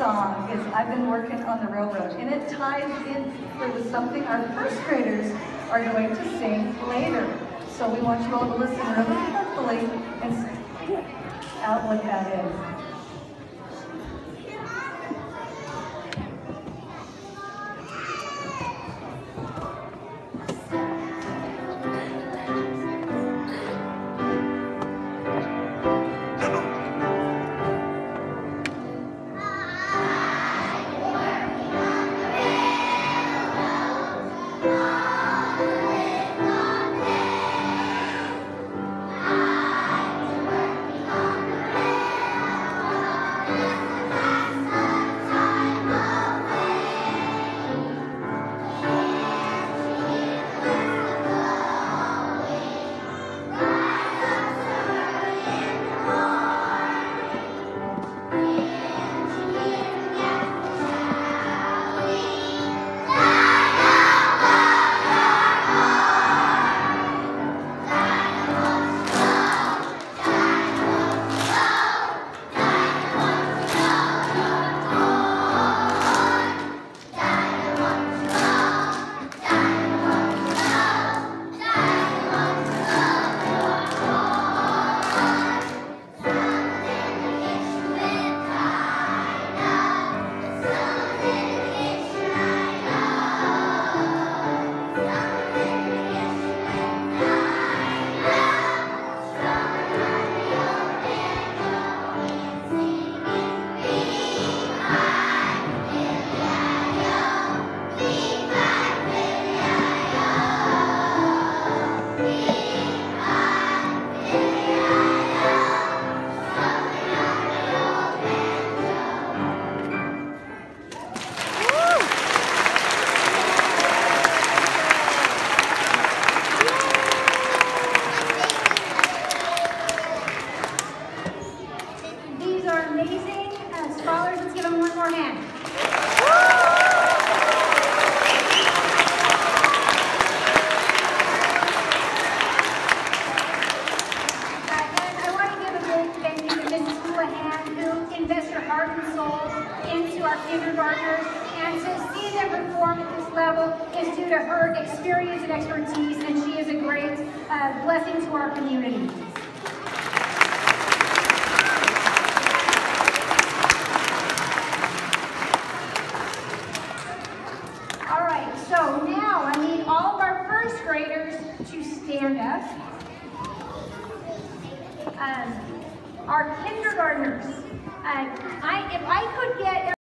song is I've Been Working on the Railroad, and it ties in with something our first graders are going to sing later. So we want you all to listen really carefully and see out what that is. Amazing scholars. Let's give them one more hand. And I want to give a big thank you to Mrs. Houlihan, who invests her heart and soul into our kindergartners, and to see them perform at this level is due to her experience and expertise, and she is a great blessing to our community. So now I need all of our first graders to stand up. Our kindergartners, if I could get